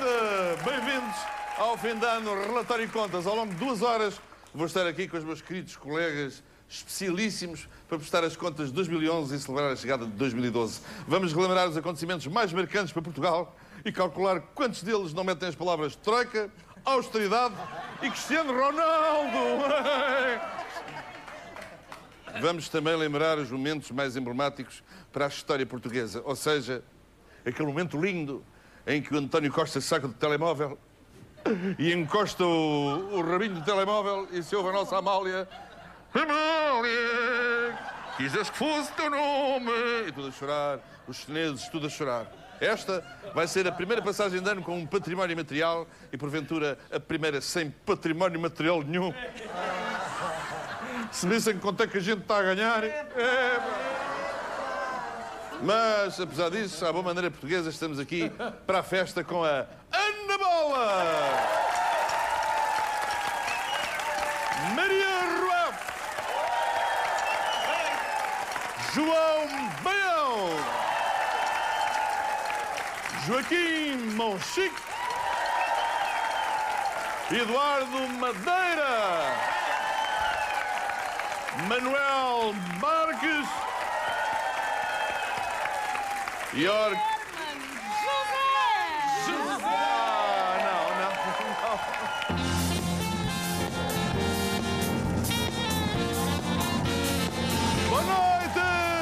Bem-vindos ao fim de ano Relatório e Contas. Ao longo de 2 horas vou estar aqui com os meus queridos colegas especialíssimos para prestar as contas de 2011 e celebrar a chegada de 2012. Vamos relembrar os acontecimentos mais marcantes para Portugal e calcular quantos deles não metem as palavras troika, austeridade e Cristiano Ronaldo. Vamos também lembrar os momentos mais emblemáticos para a história portuguesa, ou seja, aquele momento lindo em que o António Costa saca do telemóvel e encosta o rabinho do telemóvel e se ouve a nossa Amália. Amália, quiseste que fosse teu nome. E tudo a chorar, os chineses, tudo a chorar. Esta vai ser a primeira passagem de ano com um património material e, porventura, a primeira sem património material nenhum. Se vissem quanto é que a gente está a ganhar... Mas, apesar disso, à boa maneira portuguesa, estamos aqui para a festa com a Ana Bola, Maria Ruaf, João Baião, Joaquim Monchique, Eduardo Madeira, Manuel Marques, York. José! Não. Boa noite!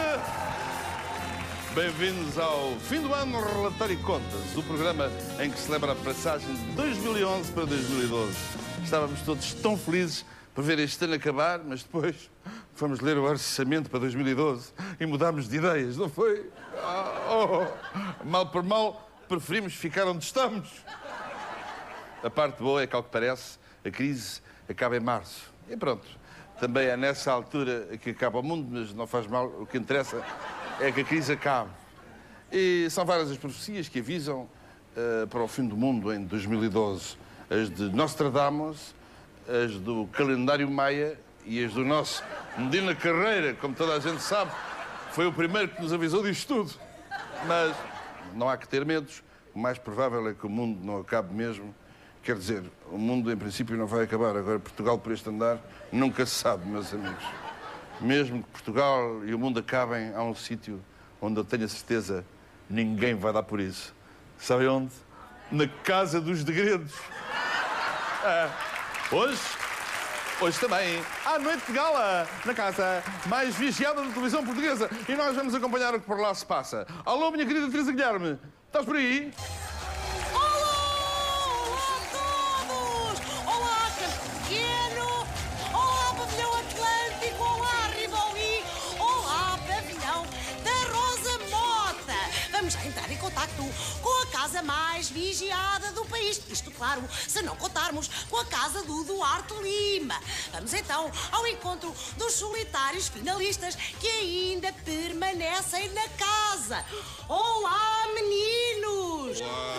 Bem-vindos ao fim do ano Relatório e Contas, o programa em que se celebra a passagem de 2011 para 2012. Estávamos todos tão felizes por ver este ano acabar, mas depois fomos ler o orçamento para 2012 e mudámos de ideias, não foi? Mal por mal, preferimos ficar onde estamos. A parte boa é que, ao que parece, a crise acaba em março. E pronto, também é nessa altura que acaba o mundo, mas não faz mal. O que interessa é que a crise acabe. E são várias as profecias que avisam para o fim do mundo em 2012. As de Nostradamus, as do calendário Maia e as do nosso Medina Carreira, como toda a gente sabe, foi o primeiro que nos avisou disto tudo. Mas não há que ter medos. O mais provável é que o mundo não acabe mesmo. Quer dizer, o mundo em princípio não vai acabar. Agora, Portugal por este andar nunca se sabe, meus amigos. Mesmo que Portugal e o mundo acabem, há um sítio onde eu tenho a certeza ninguém vai dar por isso. Sabem onde? Na Casa dos Degredos. Hoje também, à noite de gala, na casa mais vigiada da televisão portuguesa. E nós vamos acompanhar o que por lá se passa. Alô, minha querida Teresa Guilherme, estás por aí? Olá a todos! Olá, Campo Pequeno! Olá, Pavilhão Atlântico! Olá, Rivoli! Olá, Pavilhão da Rosa Mota! Vamos já entrar em contacto com a casa mais vigiada do país. Isto, claro, se não contarmos com a casa do Duarte Lima. Vamos então ao encontro dos solitários finalistas que ainda permanecem na casa. Olá, meninos!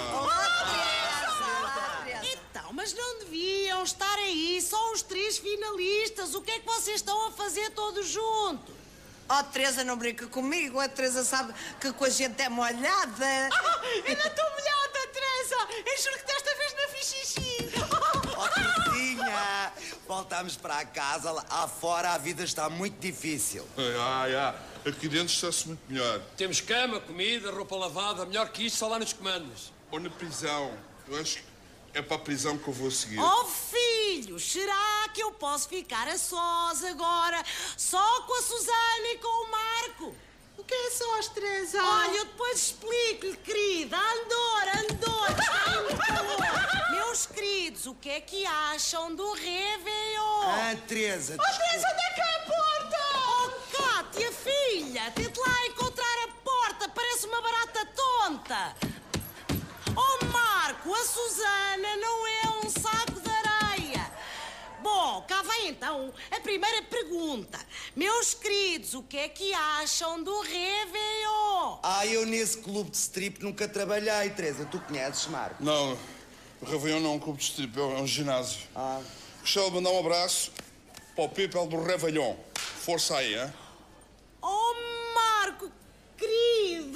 Olá, Então, mas não deviam estar aí só os 3 finalistas. O que é que vocês estão a fazer todos juntos? Oh, Teresa, não brinca comigo. A Teresa sabe que com a gente é molhada. Ainda estou molhada, Teresa! Eu juro que desta vez não fiz xixi. Oh, Terezinha, voltamos para casa. Lá fora a vida está muito difícil. Aqui dentro está-se muito melhor. Temos cama, comida, roupa lavada. Melhor que isto, só lá nos comandos. Ou na prisão. Eu acho que é para a prisão que eu vou seguir. Oh, filhos, será que eu posso ficar a sós agora, só com a Susana e com o Marco? O que é sós, Teresa? Olha, eu depois explico-lhe, querida. Andor. Meus queridos, o que é que acham do Réveillon? Teresa... Teresa, onde é que é a porta? Oh, Cátia, filha, tente lá encontrar a porta. Parece uma barata tonta. Oh, Marco, a Susana não é um saco de areia. Bom, cá vem então a primeira pergunta. Meus queridos, o que é que acham do Réveillon? eu nesse clube de strip nunca trabalhei, Teresa. Tu conheces, Marco? Não, o Réveillon não é um clube de strip, é um ginásio. Gostava de mandar um abraço para o people do Réveillon. Força aí, hein? Oh, Marco, querido,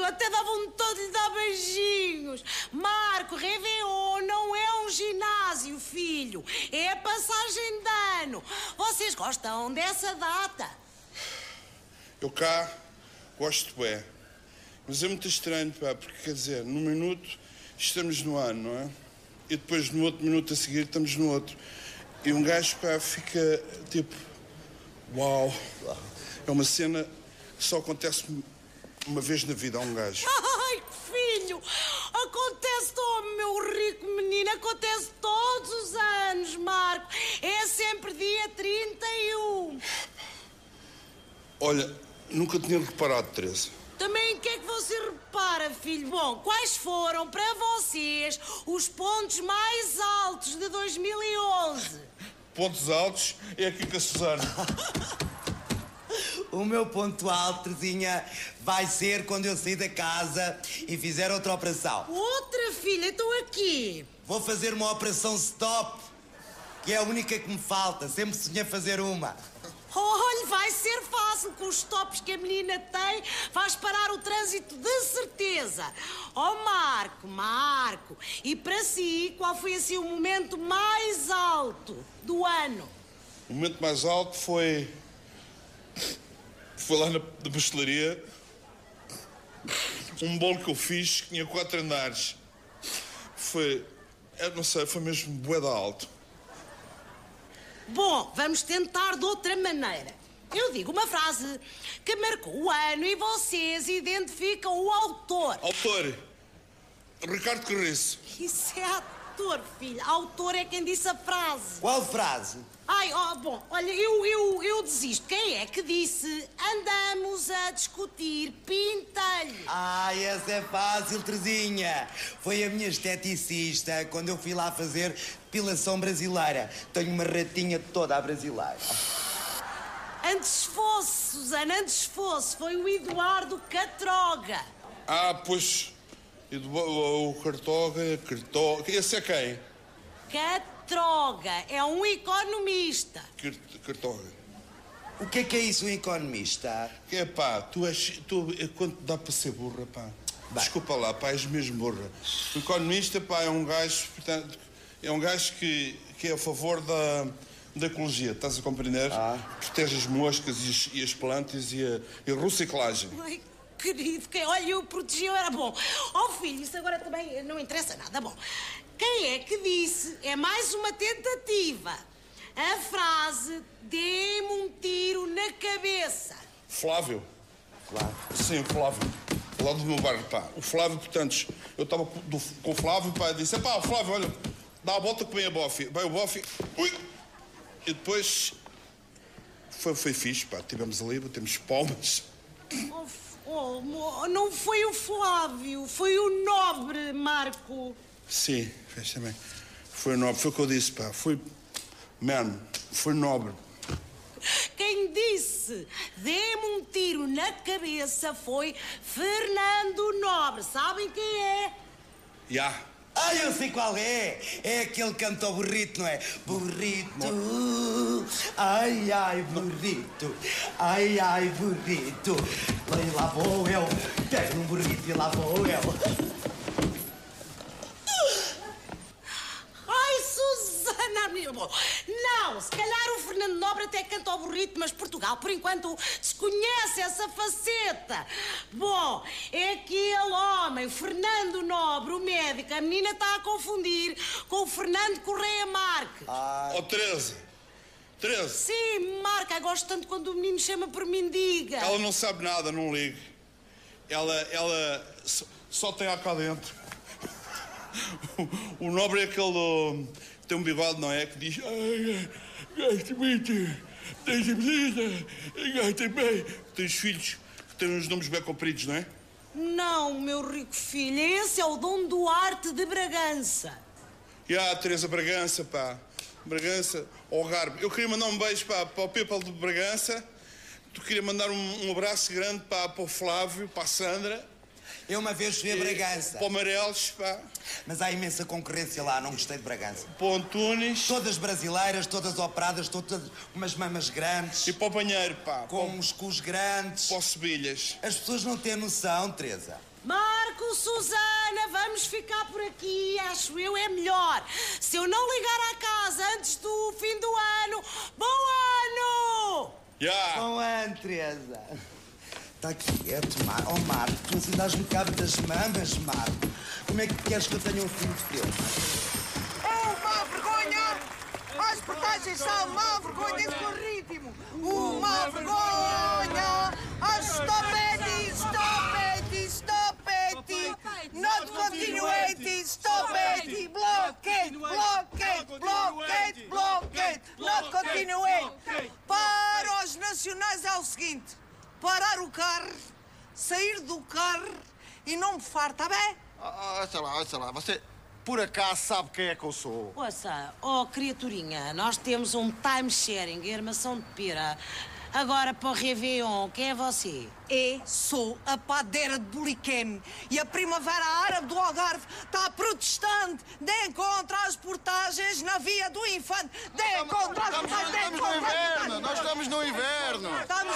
até dá vontade de lhe dar beijinhos. Marco, Réveillon não é um ginásio, filho. É a passagem de ano. Vocês gostam dessa data? Eu cá gosto bué. Mas é muito estranho, pá, porque quer dizer, num minuto estamos no ano, não é? E depois no outro minuto a seguir estamos no outro. E um gajo, pá, fica tipo... Uau! É uma cena que só acontece uma vez na vida a um gajo. Ai, que filho! Acontece, meu rico menino, acontece todos os anos, Marco. É sempre dia 31. Olha, nunca tinha reparado, Teresa. Também o que é que você repara, filho? Bom, quais foram para vocês os pontos mais altos de 2011? Pontos altos é aqui com a Susana. O meu ponto alto, Terezinha, vai ser quando eu sair da casa e fizer outra operação. Outra, filha? Então aqui. Vou fazer uma operação stop, que é a única que me falta. Sempre sonhei fazer uma. Olha, vai ser fácil. Com os stops que a menina tem, vais parar o trânsito de certeza. Marco, e para si, qual foi assim o momento mais alto do ano? O momento mais alto foi lá na pastelaria. Um bolo que eu fiz que tinha 4 andares. Eu não sei, foi mesmo bué da alto. Bom, vamos tentar de outra maneira. Eu digo uma frase que marcou o ano e vocês identificam o autor. Autor, Ricardo Carriço. Isso é ator, filha. Autor é quem disse a frase. Qual frase? Bom, olha, eu desisto. Quem é que disse andamos a discutir pintelho? Essa é fácil, Terezinha. Foi a minha esteticista quando eu fui lá fazer depilação brasileira. Tenho uma ratinha toda à brasileira. Antes fosse, Susana, foi o Eduardo Catroga. Pois, o Cartoga, esse é quem? Catroga é um economista. Cartoga. O que é isso, um economista? Pá, quando dá para ser burra, pá. Bem. Desculpa lá, pá, és mesmo burra. O economista, pá, é um gajo, portanto, que é a favor da ecologia, estás a compreender? Protege as moscas e as plantas e a reciclagem. Ai, querido, olha, eu protegi, eu era bom. Filho, isso agora também não interessa nada. Bom, quem é que disse, é mais uma tentativa, a frase dê-me um tiro na cabeça? Flávio. Sim, Flávio. Lá do meu bairro, pá. O Flávio, portanto, eu estava com o Flávio, pá, disse, o Flávio, olha, dá a volta que vem a bofe. Vai o bofe, ui! E depois foi fixe, pá. Estivemos ali, batemos palmas. Não foi o Flávio, foi o Nobre, Marco. Sim, fez também. Foi o Nobre, foi o que eu disse, pá. Foi Nobre. Quem disse dê-me um tiro na cabeça foi Fernando Nobre. Sabem quem é? Eu sei qual é. É aquele que canta o burrito, não é? Burrito, ai, burrito. Ai, burrito. E lá vou eu, pego um burrito e lá vou eu. Ai, Susana, meu amor. Não, se calhar o Fernando Nobre até canta o burrito, mas Portugal, por enquanto, desconhece essa faceta. Bom, é aquele homem, o Fernando Nobre, o médico. A menina está a confundir com o Fernando Correia Marques. Teresa. Sim, Marca, gosto tanto quando o menino chama por mendiga. Ela não sabe nada, não ligue. Ela só tem cá dentro. O Nobre é aquele... tem um bigode, não é? Que diz... gosto muito desta menina. Gosto bem. Tem os filhos que têm uns nomes bem compridos, não é? Não, meu rico filho. Esse é o Dom Duarte de Bragança. Teresa Bragança, pá. Bragança, Algarve. Eu queria mandar um beijo para o People de Bragança. Tu queria mandar um abraço grande para o Flávio, para a Sandra. Eu uma vez fui a Bragança. Para o Marelos, pá. Mas há imensa concorrência lá, não gostei de Bragança. Para o Antunes. Todas brasileiras, todas operadas, todas umas mamas grandes. E para o Banheiro, pá. Com uns cus grandes. Para o Sebilhas. As pessoas não têm noção, Teresa. Marco, Susana, vamos ficar por aqui, acho eu é melhor. Se eu não ligar à casa antes do fim do ano, bom ano! Bom ano, Teresa. Está quieto, Marco. Oh, Marco, tu não se dás-me cabo das mamas, Marco. Como é que queres que eu tenha um filho teu? Uma vergonha! As portagens são uma vergonha desse ritmo! Uma vergonha! Stop it! Stop it! Stop it! Not continuate! Stop it! Block it! Block it! Block it! Block it! Not continuate! Para os nacionais é o seguinte: parar o carro, sair do carro e não me farta, tá bem? Olha lá, você por acaso sabe quem é que eu sou? Ouça, criaturinha, nós temos um time sharing, armação de pera. Agora para o Réveillon, quem é você? Sou a padeira de Buliquem e a Primavera Árabe do Algarve está protestante. Dê contra as portagens na Via do Infante. Dê contra as portagens. Nós estamos no inverno.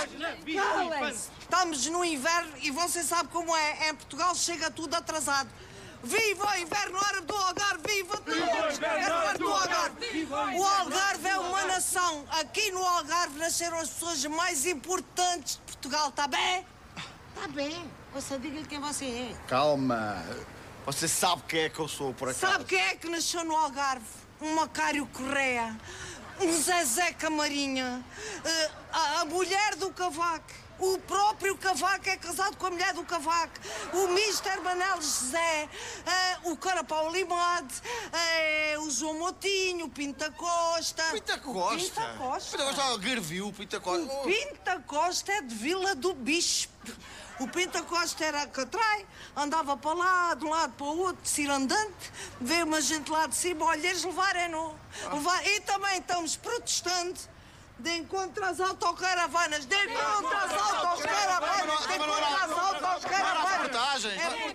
Estamos no inverno e você sabe como é. Em Portugal chega tudo atrasado. Viva o inverno árabe do Algarve! Viva o inverno árabe do Algarve! O Algarve é uma nação. Aqui no Algarve nasceram as pessoas mais importantes de Portugal, está bem? Está bem. Ouça, diga-lhe quem você é. Calma. Você sabe quem é que eu sou, por acaso? Sabe quem é que nasceu no Algarve? Um Macário Correia, um Zezé Camarinha, a mulher do Cavaco. O próprio Cavaco é casado com a mulher do Cavaco. O Mister Manel José, o Carapau Limade, o João Motinho, o Pinta Costa. Pinta Costa? Pinta Costa. Pinta Costa, Garviu, Pinta Costa. O Pinta Costa é de Vila do Bispo. O Pinta Costa era catrai, andava para lá, de um lado para o outro, cirandante, veio uma gente lá de cima, olha, eles levarem-no. E também estamos protestando. De encontro às autocaravanas, de encontro às autocaravanas, de encontro às autocaravanas.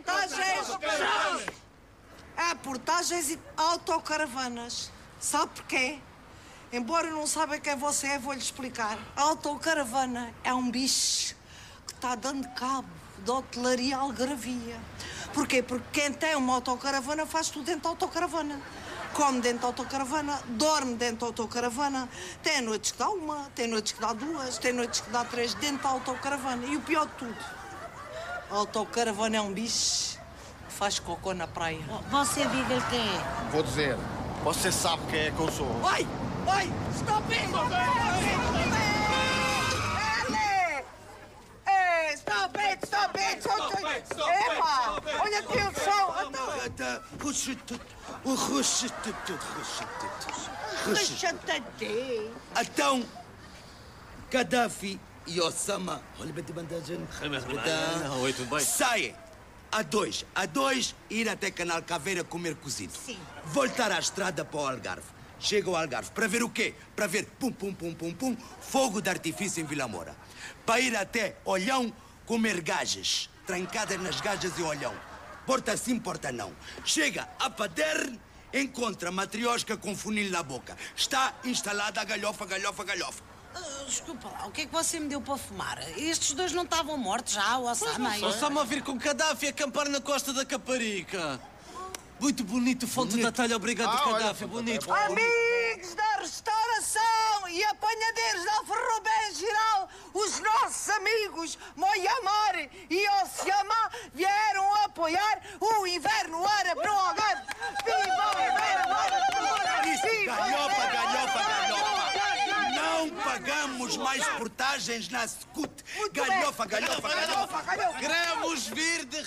É portagens e autocaravanas. Sabe porquê? Embora não saiba quem você é, vou-lhe explicar. A autocaravana é um bicho que está dando cabo da hotelaria algarvia. Porquê? Porque quem tem uma autocaravana faz tudo dentro da autocaravana. Come dentro da autocaravana, dorme dentro da autocaravana. Tem noites que dá uma, tem noites que dá duas, tem noites que dá três dentro da autocaravana. E o pior de tudo, a autocaravana é um bicho que faz cocô na praia. Você diga-lhe quem é. Vou dizer. Você sabe quem é que eu sou. Oi! Stop it! Stop it! Epa! Olha aqui o som! Então, Gaddafi e Osama saem a dois, ir até Canal Caveira comer cozido. Sim. Voltar à estrada para o Algarve. Chega ao Algarve para ver o quê? Para ver pum, fogo de artifício em Vila Moura. Para ir até Olhão comer gajas, trancadas nas gajas e Olhão. Porta sim, porta não. Chega a Paderne, encontra matriosca com funil na boca. Está instalada a galhofa. Desculpa lá, o que é que você me deu para fumar? Estes dois não estavam mortos já, o Osama? Osama a vir com Gaddafi a acampar na costa da Caparica. Muito bonito, fonte da talha, obrigado, Gaddafi, bonito. Amigos da restauração e apanhadeiros da Ferrobem Geral, os nossos amigos Moiamar e Osiama vieram apoiar o inverno árabe no Algarve. Viva o inverno árabe no Algarve! Isso, galhofa. Não pagamos mais portagens na SCUT. Galhofa. Queremos vir de...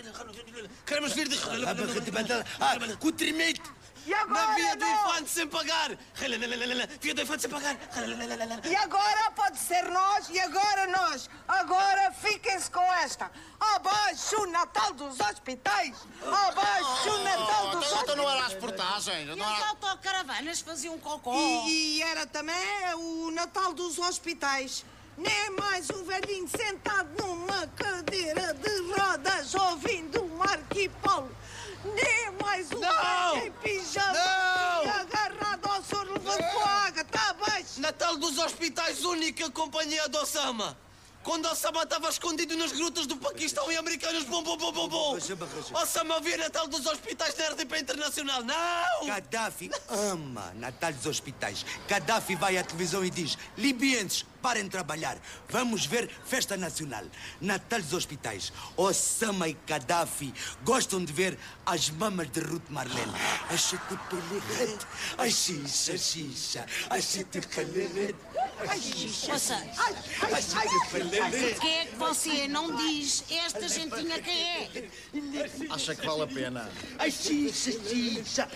Cutrimite. E agora Na Via do não. Infante sem pagar. Via do Infante sem pagar. E agora pode ser nós, e agora nós. Agora fiquem-se com esta. Abaixo o Natal dos hospitais. Abaixo o Natal dos hospitais. Então não era as portagens. E as autocaravanas faziam cocó. E era também o Natal dos hospitais. Nem mais um velhinho sentado numa cadeira de rodas ouvindo um Marquipolo. Nem mais um velho em pijama e agarrado ao soro levando com a água. Está abaixo. Natal dos Hospitais, única companhia do Osama. quando Osama estava escondido nas grutas do Paquistão e americanos, bom. Osama via Natal dos hospitais na RDP Internacional, não! Gaddafi ama Natal dos hospitais. Gaddafi vai à televisão e diz: libienses, parem de trabalhar. Vamos ver festa nacional. Natal dos hospitais. Osama e Gaddafi gostam de ver as mamas de Ruth Marlene. Achete pelerete, a xixa. Achete pelerete. Ouça, quem é que você não diz? Esta gentinha quem é? Acha que vale a pena? A xixa.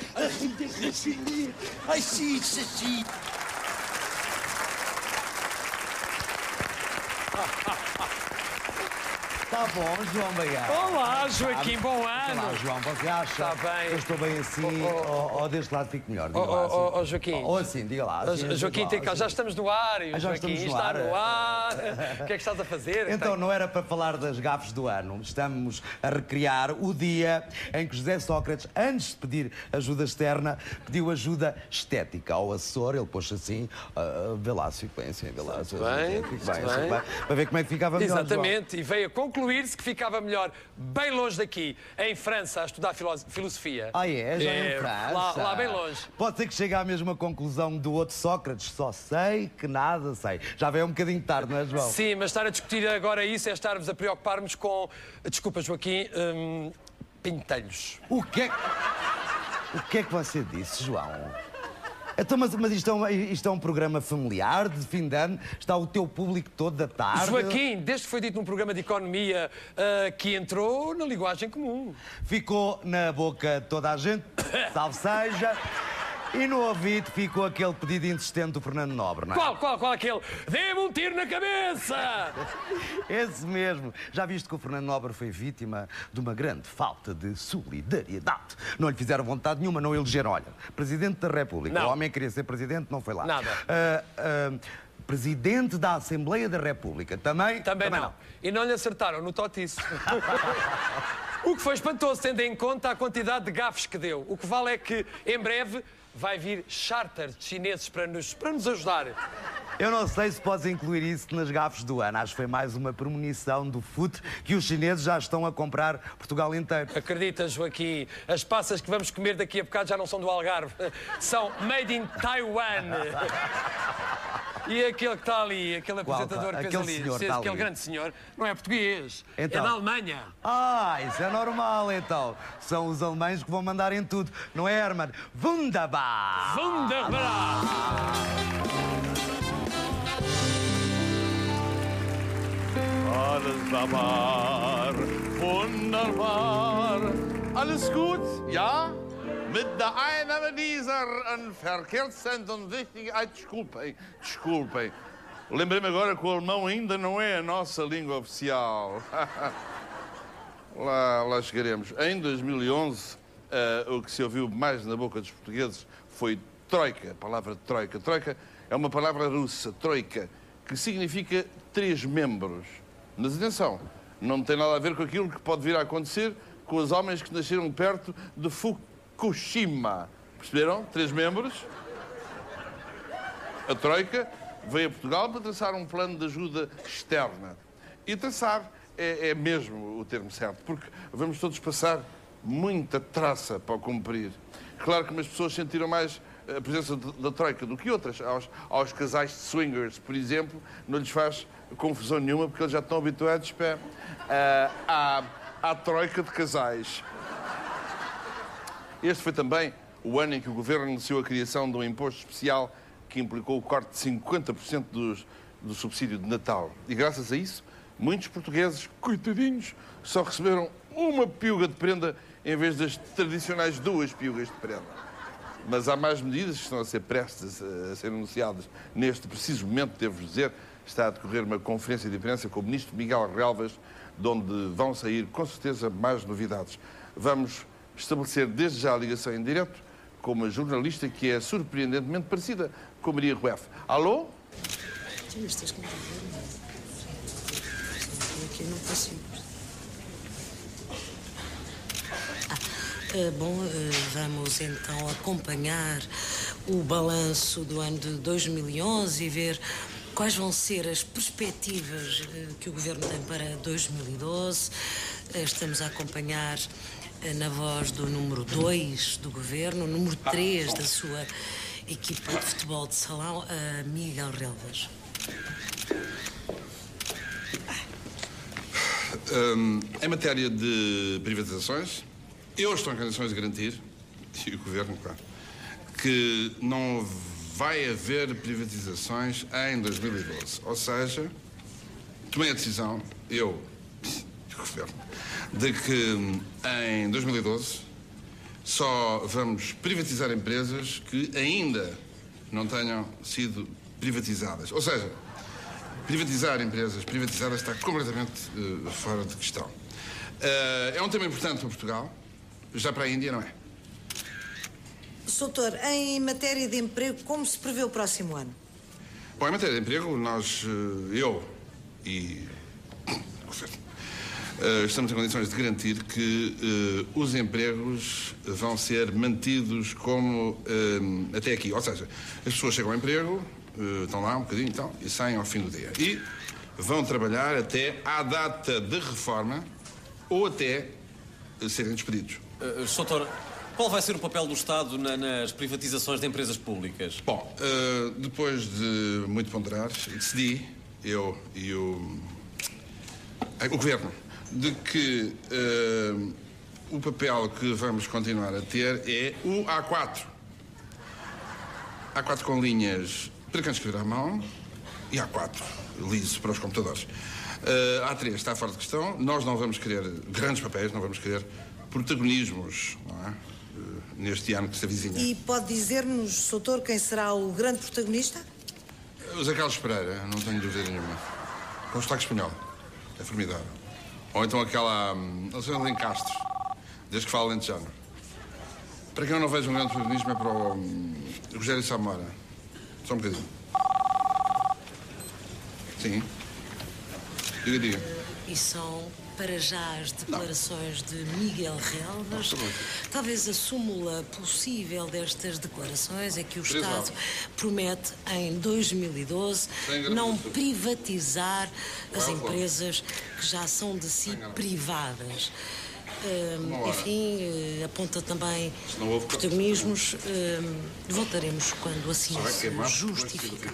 A xixa. Tá bom, João Baiano. Olá, Joaquim, bom ano. Olá, João, você acha? Está bem. Eu estou bem assim, ou deste lado fico melhor. Diga lá, assim. Joaquim. Ou assim, diga lá. Assim, Joaquim, tem cá, já estamos no ar. E o já Joaquim estamos no está ar. no ar. O que é que estás a fazer? Então, não era para falar das gafes do ano. Estamos a recriar o dia em que José Sócrates, antes de pedir ajuda externa, pediu ajuda estética ao assessor. Ele pôs assim, vê lá, se fico bem assim, vê lá. Fico bem. Para ver como é que ficava melhor. Exatamente, e veio a concluir-se que ficava melhor bem longe daqui, em França, a estudar filosofia. Ah, é? Já em França? Lá bem longe. Pode ser que chegue à mesma conclusão do outro Sócrates. Só sei que nada sei. Já veio um bocadinho tarde, não é, João? Sim, mas estar a discutir agora isso é estarmos a preocupar-nos com... Desculpa, Joaquim, pintelhos. O que é que você disse, João? Então, mas isto é um programa familiar de fim de ano? Está o teu público todo da tarde? Joaquim, desde que foi dito num programa de economia que entrou na linguagem comum. Ficou na boca de toda a gente, salve seja, e no ouvido ficou aquele pedido insistente do Fernando Nobre, não é? Qual aquele? Dê-me um tiro na cabeça! Esse mesmo. Já viste que o Fernando Nobre foi vítima de uma grande falta de solidariedade. Não lhe fizeram vontade nenhuma, não elegeram. Olha, Presidente da República. Não. O homem queria ser Presidente, não foi lá. Nada. Presidente da Assembleia da República. Também não. E não lhe acertaram no totice. O que foi espantoso, tendo em conta a quantidade de gafes que deu. O que vale é que, em breve, vai vir charter chineses para nos ajudar. Eu não sei se podes incluir isso nas gafes do ano. Acho que foi mais uma premonição do fute que os chineses já estão a comprar Portugal inteiro. Acredita, Joaquim, as passas que vamos comer daqui a bocado já não são do Algarve. São made in Taiwan. E aquele que está ali, aquele apresentador que fez ali, aquele grande senhor, não é português, então, é da Alemanha. Isso é normal, então. São os alemães que vão mandar em tudo. Não é, Herman? Wunderbar! Wunderbar! Alles wunderbar, wunderbar. Alles gut? Ja? Mit der Einnahme dieser Verkehrszentrum wichtig... Ai, desculpem. Lembrei-me agora que o alemão ainda não é a nossa língua oficial. Lá chegaremos. Em 2011, o que se ouviu mais na boca dos portugueses foi troika, a palavra troika. Troika é uma palavra russa, troika, que significa 3 membros. Mas atenção, não tem nada a ver com aquilo que pode vir a acontecer com os homens que nasceram perto de Fukushima. Perceberam? 3 membros. A troika veio a Portugal para traçar um plano de ajuda externa. E traçar é mesmo o termo certo, porque vamos todos passar muita traça para o cumprir. Claro que umas pessoas sentiram mais a presença da troika do que outras. Aos casais de swingers, por exemplo, não lhes faz confusão nenhuma, porque eles já estão habituados à troika de casais. Este foi também o ano em que o governo anunciou a criação de um imposto especial que implicou o corte de 50% do subsídio de Natal. E graças a isso, muitos portugueses, coitadinhos, só receberam uma piuga de prenda em vez das tradicionais 2 piugas de prenda. Mas há mais medidas que estão a ser prestes a ser anunciadas. Neste preciso momento, devo dizer, está a decorrer uma conferência de imprensa com o ministro Miguel Relvas, de onde vão sair, com certeza, mais novidades. Vamos estabelecer desde já a ligação em direto com uma jornalista que é surpreendentemente parecida com Maria Rueff. Alô? Mas tens que me ver. Aqui não consigo. Vamos então acompanhar o balanço do ano de 2011 e ver quais vão ser as perspectivas que o Governo tem para 2012. Estamos a acompanhar na voz do número 2 do Governo, o número 3 da sua equipa de futebol de salão, Miguel Relvas. Em matéria de privatizações, eu estou em condições de garantir, e o Governo, claro, que não vai haver privatizações em 2012. Ou seja, tomei a decisão, eu e o Governo, de que em 2012 só vamos privatizar empresas que ainda não tenham sido privatizadas. Ou seja, privatizar empresas privatizadas está completamente fora de questão. É um tema importante para Portugal, já para a Índia não é. Doutor, em matéria de emprego, como se prevê o próximo ano? Bom, em matéria de emprego, eu e o Governo, estamos em condições de garantir que os empregos vão ser mantidos como até aqui. Ou seja, as pessoas chegam ao emprego, estão lá um bocadinho então, e saem ao fim do dia. E vão trabalhar até à data de reforma ou até serem despedidos. Doutor, qual vai ser o papel do Estado nas privatizações de empresas públicas? Bom, depois de muito ponderar, decidi, eu e o Governo, de que o papel que vamos continuar a ter é o A4. A4 com linhas para quem escrever à mão e A4 liso para os computadores. A3 está fora de questão. Nós não vamos querer grandes papéis, não vamos querer protagonismos, não é? Neste ano que se avizinha. E pode dizer-nos, doutor, quem será o grande protagonista? O Zé Carlos Pereira, não tenho dúvida nenhuma. Com o sotaque espanhol. É formidável. Ou então aquela senhora de Castro, desde que fala lentejano. Para quem eu não vejo um grande protagonismo é para o Rogério Samora. Só um bocadinho. Sim. Diga. E são, para já, as declarações de Miguel Relvas. Talvez a súmula possível destas declarações é que o Estado promete, em 2012, não privatizar as empresas que já são de si privadas. Enfim, aponta também protagonismos. Voltaremos quando assim se justificar.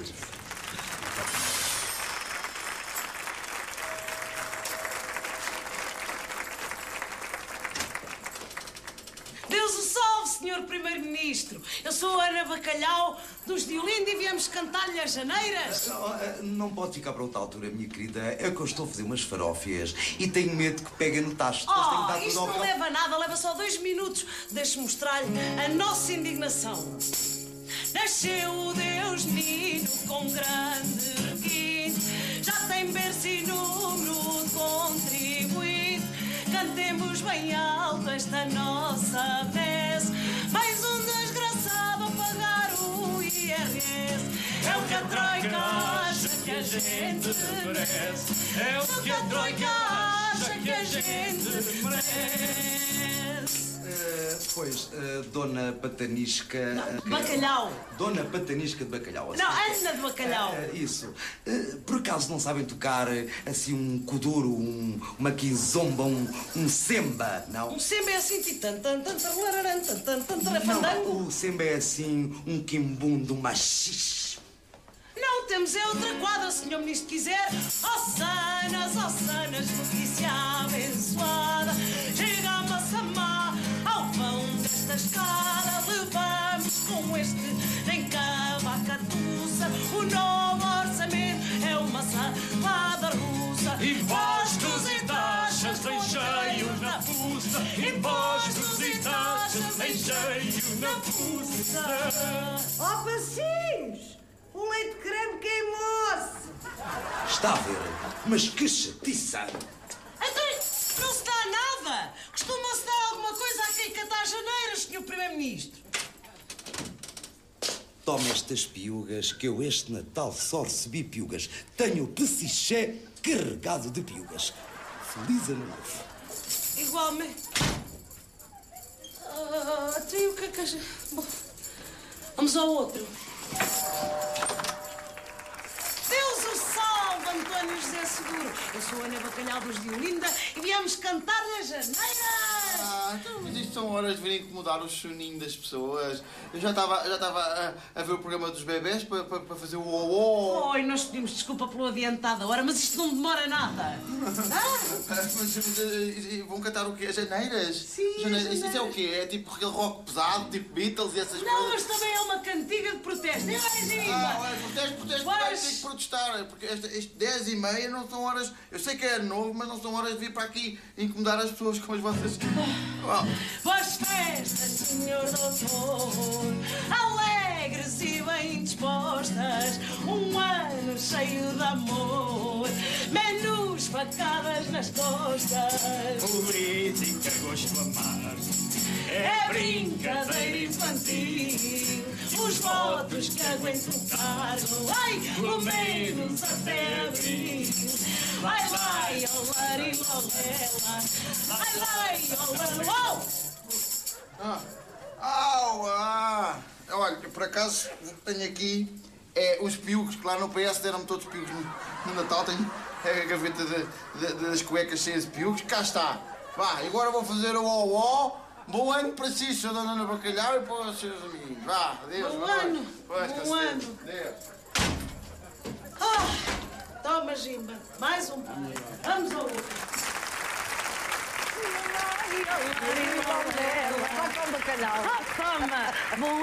Deus o salve, Senhor Primeiro-Ministro. Eu sou a Ana Bacalhau, dos de Olinda, e viemos cantar-lhe as janeiras. Não pode ficar para outra altura, minha querida. É que eu estou a fazer umas farófias e tenho medo que peguem no tacho. Isto não leva nada, leva só 2 minutos. Deixe-me mostrar-lhe a nossa indignação. Nasceu o Deus menino com grande requinte, já tem berço e número de contribuinte. Cantemos bem alto esta nossa prece. Mais um desgraçado a pagar o IRS. É o que a Troika acha que a gente merece. É o que a Troika acha que a gente merece. Pois, Dona Patanisca... Bacalhau. Dona Patanisca de Bacalhau. Não, Ana de Bacalhau. Isso. Por acaso não sabem tocar assim um kuduro, uma quizomba, um semba, não? Um semba é assim, fandango. O semba é assim, um quimbundo, um machixe. Não, temos é outra quadra, senhor ministro quiser. Ossanas, notícia abençoada. Chega a Massamá, ao vão desta escada. Levamos com este nem cavacatuça. O novo orçamento é uma salada russa. Impostos e taxas em cheio na fuça. Impostos e taxas em cheio na fuça. Ó, passinhos! O leite de creme queimou-se! Está a ver? Mas que chatiça! Então, não se dá nada! Costuma-se dar alguma coisa a quem canta as janeiras, senhor Primeiro-Ministro. Toma estas piugas, que eu este Natal só recebi piugas. Tenho o pessiché carregado de piugas. Feliz ano novo. Igualmente. Tem o que é que a gente... Bom, vamos ao outro. Deus António José Seguro. Eu sou a Ana Bacalhau dos de Olinda e viemos cantar-lhe as janeiras. Então, mas isto são horas de virem incomodar o soninho das pessoas. Eu já estava a ver o programa dos bebés para fazer o ó. Oi, nós pedimos desculpa pelo adiantado da hora, mas isto não demora nada. Mas vão cantar o quê? As janeiras? Sim, janeiras. Isso é o quê? É tipo aquele rock pesado, tipo Beatles e essas coisas? Não, mas também é uma cantiga de protesto. É mais protesto, vai ter que protestar, porque estas 10h30 não são horas... Eu sei que é novo, mas não são horas de vir para aqui incomodar as pessoas como as vossas... Boas festas, senhor doutor, alegres e bem dispostas, um ano cheio de amor, menos facadas nas costas. Política gosto amar, é brincadeira infantil, os votos que aguentam o cargo, ai, pelo menos até abril. Vai, vai, olari, lolela, vai, vai, Olha, por acaso tenho aqui os piugos, que lá no PS deram-me todos os piugos no Natal. Tenho a gaveta das cuecas cheias de piugos. Cá está. Vá, agora vou fazer o ó. Bom ano para si, Sra. Ana Bacalhau, e para os seus amiguinhos. Vá, adeus. Bom ano. Bom ano. Adeus. Toma, Jimba. Mais um. Vamos ao outro. Bacalhau. Toma! Bom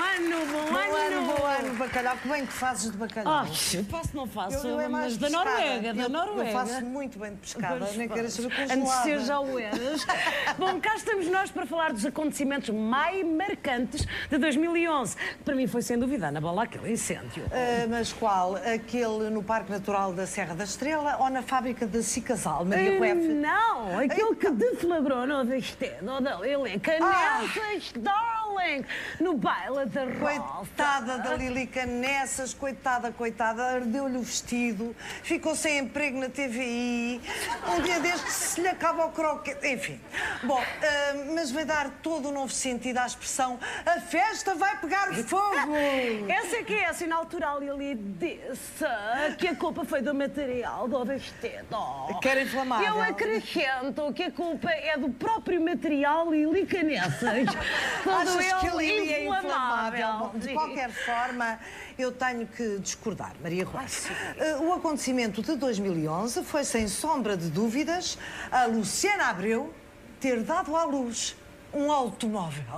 ano, bacalhau. Que bem que fazes de bacalhau? Não faço, eu é mais mas da Noruega, Eu faço muito bem de pescada, nem quero saber congelada. Antes de ser já o eras. Bom, cá estamos nós para falar dos acontecimentos mais marcantes de 2011. Para mim foi, sem dúvida, na bola aquele incêndio. Mas qual? Aquele no Parque Natural da Serra da Estrela ou na fábrica de Cicasal, Maria Rueff? Não, aquele que deflagrou no vestido da Lilica Nessas, darling, no baile da Rosa. Coitada da Lilica Nessas, coitada, ardeu-lhe o vestido, ficou sem emprego na TVI, um dia destes se lhe acaba o croquete, enfim. Bom, mas vai dar todo um novo sentido à expressão a festa vai pegar fogo. Essa é que é, assim, na altura a Lili disse que a culpa foi do material do vestido. Que era inflamável. Eu acrescento que a culpa é do próprio material Lilica Nessas. Achas que a Lili é inflamável? Bom, de qualquer forma, eu tenho que discordar, Maria Rueff. O acontecimento de 2011 foi, sem sombra de dúvidas, a Luciana Abreu ter dado à luz um automóvel.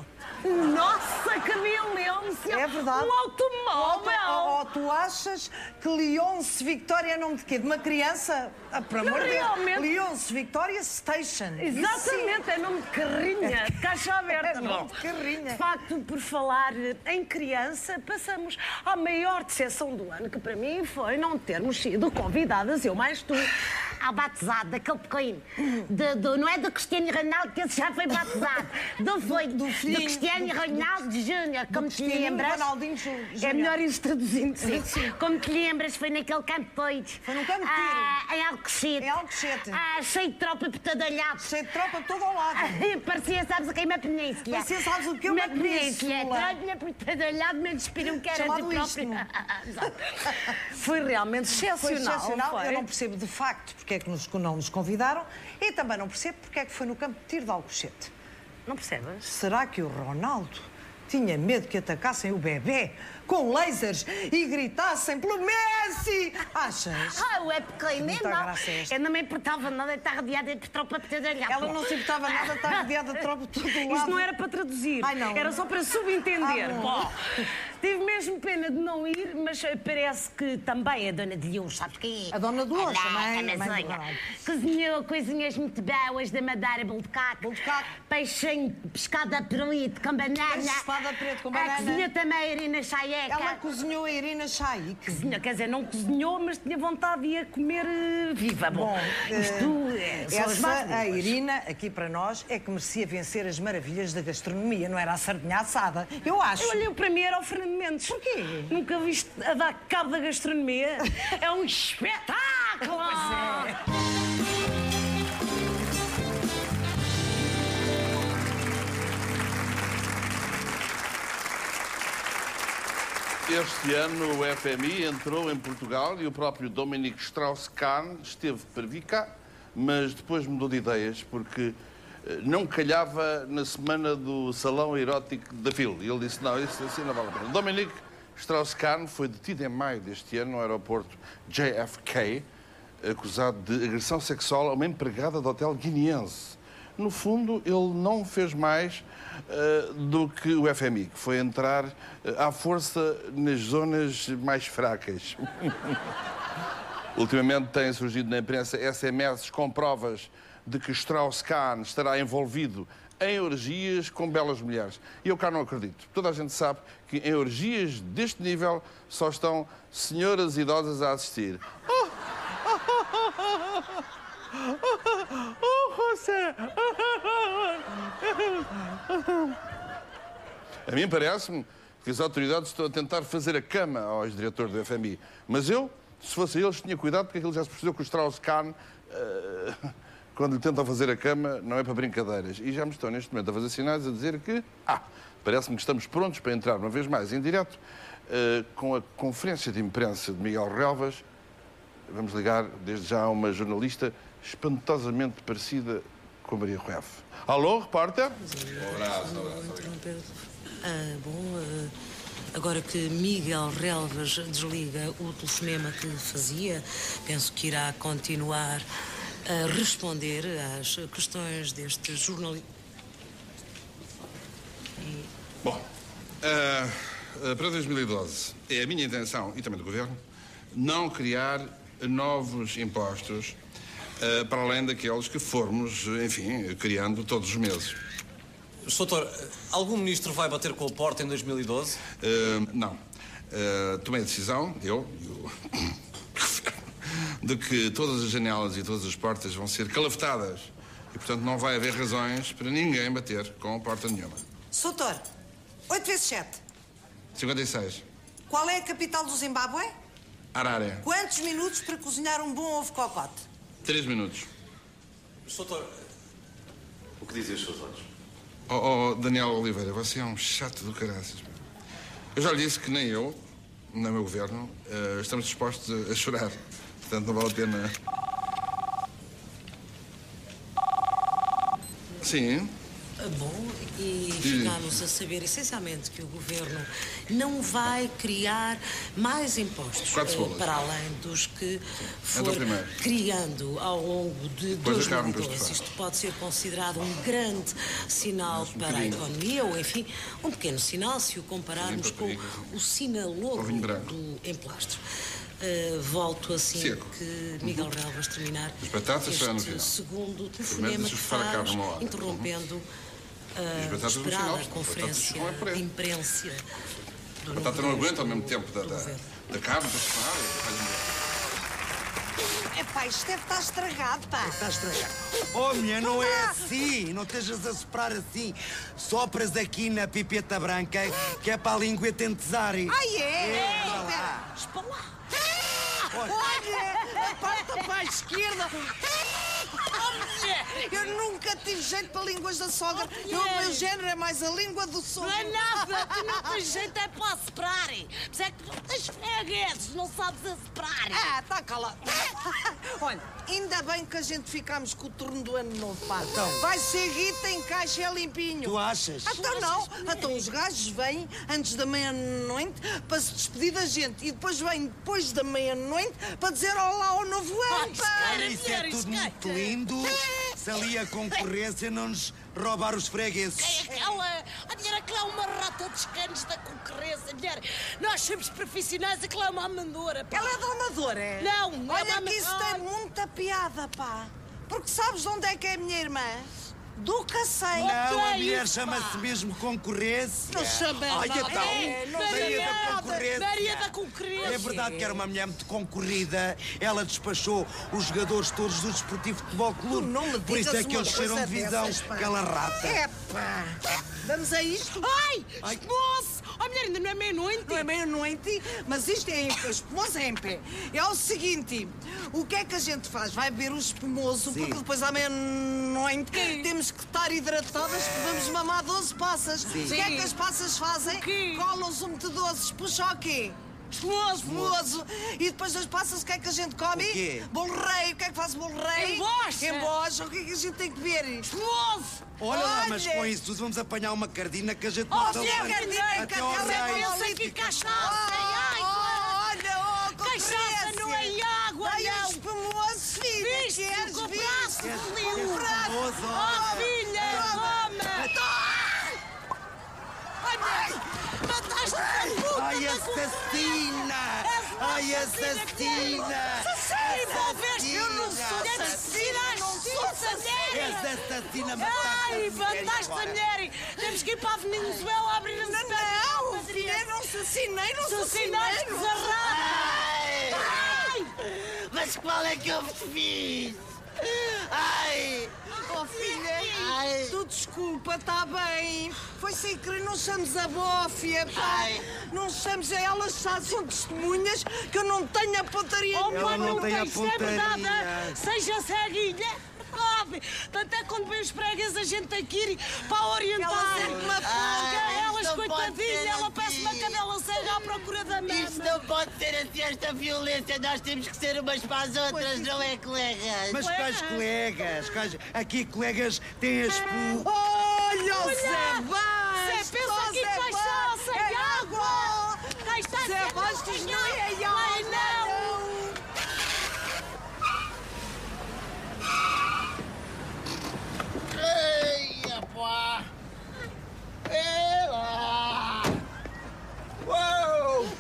Nossa, que violência! É verdade. Um automóvel! Tu achas que Leonce Victoria é nome de quê? De uma criança? Por amor de Deus. Leonce Victoria Station. Exatamente, é nome de carrinha, de caixa aberta. É nome de carrinha. De facto, por falar em criança, passamos à maior decepção do ano, que para mim foi não termos sido convidadas, eu mais tu, ao batizado daquele pequeno. Não é do Cristiano Ronaldo, que esse já foi batizado. Do Cristiano Ronaldo Júnior, como te lembras? É melhor isso traduzindo, sim. Como te lembras, foi naquele campo doido. Foi num campo de tiro. Em Alcochete. Em Alcochete. Cheio de tropa por todo lado. Cheio de tropa por todo ao lado. Parecia, sabes o que é uma península? Parecia, sabes o que é uma península? Tropa por todo lado, menos inspiram que era de própria. Foi realmente excepcional. Foi excepcional. Eu não percebo de facto porque é que não nos convidaram e também não percebo porque é que foi no campo de tiro de Alcochete. Não percebes? Será que o Ronaldo tinha medo que atacassem o bebê com lasers e gritassem pelo Messi? Achas? É pequena, não. Eu não me importava nada de estar rodeada de tropa por todo lado. Ela não se importava nada de estar rodeada de tropa por todo lado. Isto não era para traduzir. Era só para subentender. Tive mesmo pena de não ir, mas parece que também a dona de Lhos, sabes quem é? A dona de Lhos, a Amazônia. Cozinhou coisinhas muito boas da Madeira, bolo de caco. Peixinho, pescada preto com banana. Pescada preto com banana. Cozinhou também a Irina Shayek. Ela cozinhou a Irina Shayek. Cozinhou, quer dizer, não cozinhou, mas tinha vontade de a comer viva. Bom, a Irina, aqui para nós, é que merecia vencer as maravilhas da gastronomia, não era a sardinha assada. Eu acho. Eu olhei para mim, era o Fernando Mendes. Porquê? Nunca viste a dar cabo da gastronomia? É um espetáculo! Pois é. Este ano o FMI entrou em Portugal e o próprio Dominique Strauss-Kahn esteve para vir cá, mas depois mudou de ideias porque não calhava na semana do salão erótico da FIL. E ele disse, não, isso assim não vale a pena. Dominique Strauss-Kahn foi detido em maio deste ano no aeroporto JFK, acusado de agressão sexual a uma empregada do hotel guineense. No fundo, ele não fez mais do que o FMI, que foi entrar à força nas zonas mais fracas. Ultimamente têm surgido na imprensa SMS com provas de que Strauss-Kahn estará envolvido em orgias com belas mulheres. E eu cá não acredito. Toda a gente sabe que em orgias deste nível só estão senhoras idosas a assistir. José! A mim parece-me que as autoridades estão a tentar fazer a cama ao ex-diretor do FMI. Mas eu, se fosse eles, tinha cuidado porque aquilo já se percebeu que o Strauss-Kahn, quando lhe tentam fazer a cama, não é para brincadeiras. E já me estão neste momento a fazer sinais a dizer que, parece-me que estamos prontos para entrar uma vez mais em direto com a conferência de imprensa de Miguel Relvas. Vamos ligar desde já a uma jornalista espantosamente parecida com a Maria Rueff. Alô, repórter? Um abraço. Agora que Miguel Relvas desliga o telefonema que fazia, penso que irá continuar a responder às questões deste jornalista. Bom, para 2012 é a minha intenção, e também do Governo, não criar novos impostos para além daqueles que formos, enfim, criando todos os meses. Doutor, algum ministro vai bater com a porta em 2012? Não. Tomei a decisão, eu e o de que todas as janelas e todas as portas vão ser calafetadas. E, portanto, não vai haver razões para ninguém bater com a porta nenhuma. Soutor, 8 vezes 7. 56. Qual é a capital do Zimbábue? Harare. Quantos minutos para cozinhar um bom ovo cocote? 3 minutos. Doutor, o que dizem os seus olhos? Oh, Daniel Oliveira, você é um chato do caraças. Eu já lhe disse que nem eu, nem o meu governo, estamos dispostos a chorar. Portanto, não vale a pena. Sim. Bom, e ficamos a saber essencialmente que o Governo não vai criar mais impostos para além dos que for criando ao longo de 2012. Isto pode ser considerado um grande sinal para a economia, ou enfim, um pequeno sinal se o compararmos com o sinalogo do emplastro. Volto assim que Miguel Relvas terminar este segundo telefonema que faz, interrompendo a esperada conferência de imprensa do A batata não aguenta ao mesmo tempo da carne, da chamada. Epá, isto deve estar estragado, pá. Está estragado. Oh, mulher, não é assim. Não estejas a soprar assim. Sopras aqui na pipeta branca, que é para a língua tentezar. Ai, é? Espera lá. Olha, a parte para a esquerda. Eu nunca tive jeito para línguas da sogra. O meu género é mais a língua do sogro. Não é nada, tu não tens jeito é para soprar. Mas é que tu tens fregueses, não sabes a soprar. Está calado. Olha, ainda bem que a gente ficamos com o turno do ano novo, pá. Então. Vai ser guita em caixa é limpinho. Tu achas? Então não. Então os gajos vêm antes da meia-noite para se despedir da gente e depois vêm depois da meia-noite para dizer olá ao novo ano, pá. Isso é tudo muito lindo. Se ali a concorrência não nos roubar os fregueses. Aquela é uma rata de escanos da concorrência, mulher. Nós somos profissionais, aquilo é uma amadora, pá. Ela é da amadora, é? Não, olha que isso tem muita piada, pá. Porque sabes de onde é que é a minha irmã? Do Cacém. Não, a mulher chama-se mesmo concorrência. Não chama nada. Maria da Concorrência. Maria da Concorrência. É verdade que era uma mulher muito concorrida. Ela despachou os jogadores todos do Desportivo Futebol Clube. Por isso é que eles cheiram de visão, aquela rata. Epá. Vamos a isto? Ai, moço! A mulher ainda não é meia-noite. Não é meia-noite, mas isto é em pé, o espumoso é em pé. É o seguinte, o que é que a gente faz? Vai beber o espumoso, porque depois à meia-noite temos que estar hidratadas, porque vamos mamar 12 passas. O que é que as passas fazem? Colam-se um metedozes, puxa o quê? Espumoso. E depois das passas, o que é que a gente come? O quê? Bolo rei. O que é que faz o bolo rei? Embocha. O que é que a gente tem que beber? Espumoso. Olha lá, mas com isso tudo vamos apanhar uma cardina que a gente não se é cardina, até ao rei. Eu sei que cachaça é água. Olha, cachaça não é água, não. Espumoso, filha. Viste com o braço lindo. Espumoso. Oh, filha, toma. Mataste a puta. Ai, assassina! Ai, assassina! Envolveste, eu não sou assassina, não sou assassina! És assassina, ai, mataste a mulher! Temos que ir para a Venezuela abrir a Não, filha, não assassinei, não assassinaste, Ai! Mas qual é que eu vos fiz? Ai! Oh, filha, ai. Tu desculpa, está bem. Foi sem querer, não chames a bófia, pá. Não chames a elas, são testemunhas que eu não tenho a pontaria. Oh, ela não tem a pontaria. Seja ceguinha. Até quando vem os pregas a gente tem que ir para orientar. Elas, coitadinha, ela parece uma cadela cega à procura da mãe. Isto não pode ser assim, esta violência. Nós temos que ser umas para as outras, não é, colegas? Mas quais colegas? Aqui colegas têm as Olha o Zé Bastos! Você pensa que cachaça é água! Zé Bastos não é água, não! Ei, pá! Ela! Uou!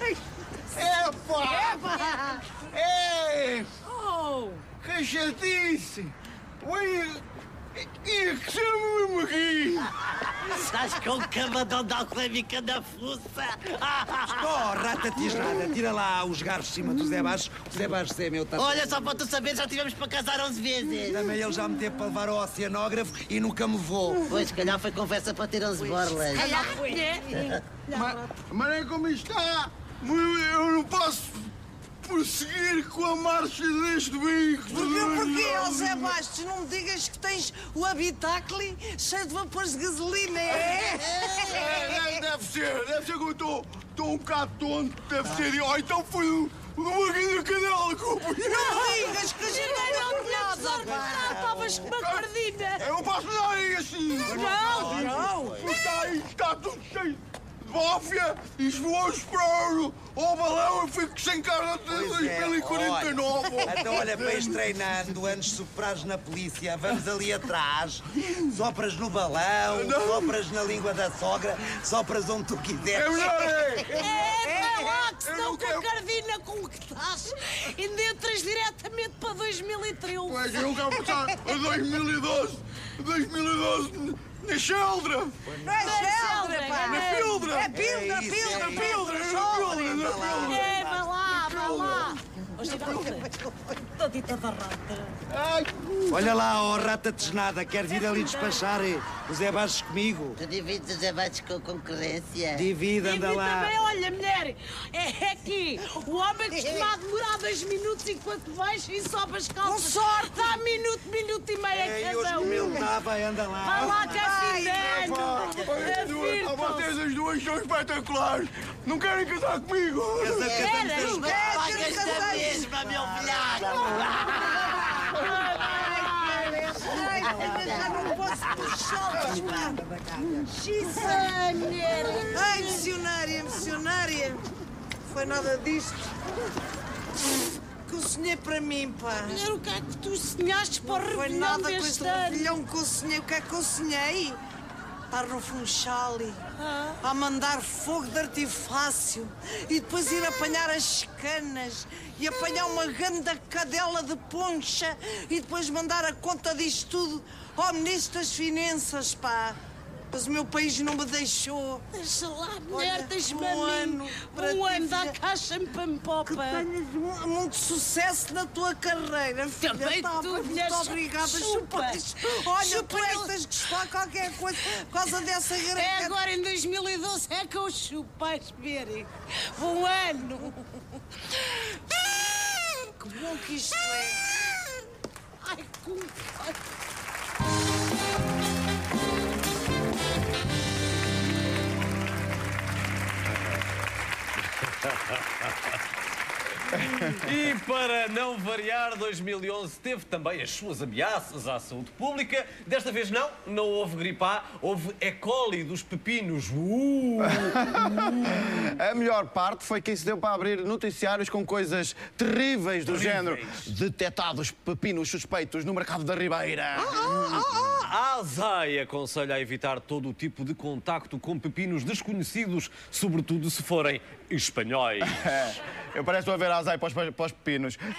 Epa! Ei! Oh! Que chatice! Ui! E que chama-me aqui? Estás com cavadão de alcoólica na fuça? Oh, rata tisnada, tira lá os garfos de cima do Zé Bastos. O Zé Bastos é meu, tá? Olha, só para tu saber, já tivemos para casar 11 vezes. Também ele já me teve para levar ao oceanógrafo e nunca me vou. Pois, se calhar foi conversa para ter 11 borlas. Se calhar foi. Mas é como está. Eu não posso prosseguir com a marcha deste veículo. Porquê, ó Zé Bastos? Não me digas que tens o habitáculo cheio de vapores de gasolina, Deve ser que eu estou um bocado tonto, deve ser. Oh, então foi uma grande cadela que eu apanhei. Não digas que a gente não tinha nada. Estavas com uma cardina. Eu não posso dar assim. Não. Está tudo cheio de bófia e se vamos para o balão eu fico sem carne até 2049. Então olha, vais treinando antes de superares na polícia, vamos ali atrás, sopras no balão, sopras na língua da sogra, sopras onde tu quiseres. É melhor É lá que senão com a cardina com o que estás, ainda entras diretamente para 2013. Pois eu quero passar a 2012 na Sheldra. Não é Sheldra, pá. Na Fildra. É Pildra. É, vai lá. Estou dita da rata. Olha lá, ó rata tisnada, queres ir ali despachar o Zé Bastos comigo? Tu divides os abates com concorrência? Divide, anda lá. Também, olha, mulher, é aqui. O homem costuma demorar 2 minutos enquanto vais e sobe as calças. Com sorte. Dá minuto e meio a cada um. Ele vai, anda lá. Vai lá que é filho. Vocês as duas são espetaculares. Não querem casar comigo? Pagas da mesma, meu filhado. Já não posso puxá-las, pá. Ai, missionária. Foi nada disto que eu sonhei para mim, pá. Mulher, o que é que tu sonhaste para o Foi revelhão nada com deste este ano? revelhão que eu sonhei. O que é que eu sonhei? Estar no Funchal a mandar fogo de artifício e depois ir apanhar as canas e apanhar uma grande cadela de poncha e depois mandar a conta disto tudo ao Ministro das Finanças, pá. Mas o meu país não me deixou. Deixa lá, mulher, deixa-me a mim. para Um ti, ano dá filha. caixa em Pampopa. Que tenhas muito sucesso na tua carreira, filha. Também Tá tu, bem, mulher, muito obrigada. chupa. Olha, tu é que tens que chupar qualquer coisa por causa dessa greca. É agora em 2012 é que eu chupo, vais ver. Um ano. Que bom que isto é. Ai, como... E para não variar, 2011 teve também as suas ameaças à saúde pública. Desta vez não houve gripe A, houve E. coli dos pepinos. A melhor parte foi que isso deu para abrir noticiários com coisas terríveis do género. Detetados pepinos suspeitos no mercado da Ribeira. A ASAI aconselha a evitar todo o tipo de contacto com pepinos desconhecidos, sobretudo se forem espanhóis. Eu pareço a ver a ASAI para os pepinos. Me gusta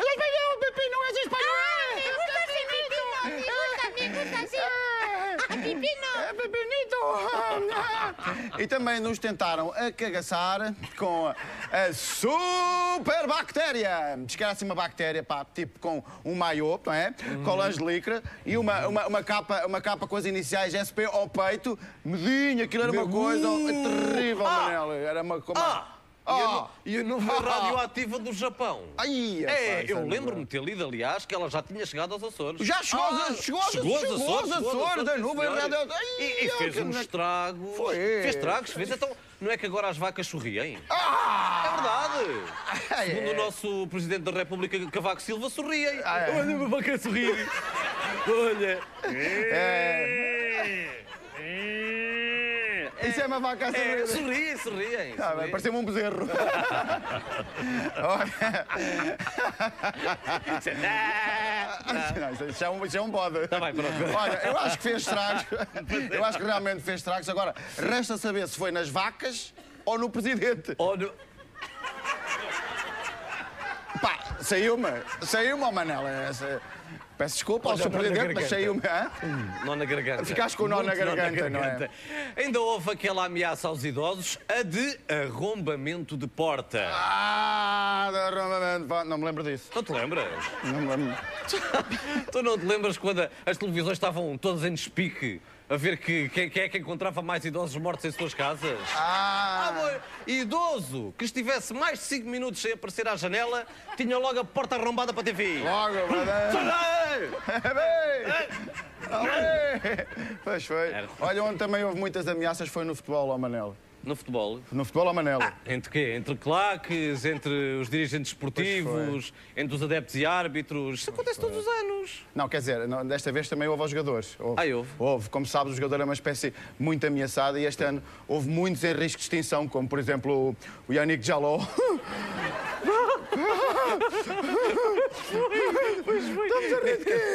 pepino. Pepinito! E também nos tentaram acagaçar com a superbactéria. Diz que era assim uma bactéria, pá, tipo com um maiô, não é? Colãs de licra e uma capa com as iniciais SP ao peito. Medinho, aquilo era uma coisa terrível, Manela. Era uma... E a nuvem radioativa do Japão. Eu é lembro-me de ter lido, aliás, que ela já tinha chegado aos Açores. Já chegou aos Açores, a nuvem radioativa. E fez um estrago. Fez estragos, fez. Então, não é que agora as vacas sorriem? É verdade. Segundo o nosso Presidente da República, Cavaco Silva, sorriem. Olha uma vaca a sorrir. Olha. Isso é uma vaca a sorrir. Sorriem. Parecia-me um bezerro. Isso é um bode. Tá bem, pronto. Olha, eu acho que fez estragos. Eu acho que realmente fez estragos. Agora, resta saber se foi nas vacas ou no presidente. Pá, saiu-me, Manela. Peço desculpa ao seu presidente, mas saiu-me. Nó na garganta. Ficaste com o nó na garganta, não é? Ainda houve aquela ameaça aos idosos, a de arrombamento de porta. Não me lembro disso. Não te lembras? Não me lembro. Tu não te lembras quando as televisões estavam todas em despique? A ver quem é que encontrava mais idosos mortos em suas casas? Idoso que estivesse mais de 5 minutos sem aparecer à janela, tinha logo a porta arrombada para a TV. Pois foi. Olha, onde também houve muitas ameaças foi no futebol, ó Manel. No futebol? No futebol, ó Manel. Entre quê? Entre claques, entre os dirigentes esportivos, entre os adeptos e árbitros. Isso acontece todos os anos. Não, quer dizer, desta vez também houve aos jogadores. Houve? Houve. Como sabes, o jogador é uma espécie muito ameaçada e este ano houve muitos em risco de extinção, como, por exemplo, o Yannick Jaló. Estamos a rir de quê?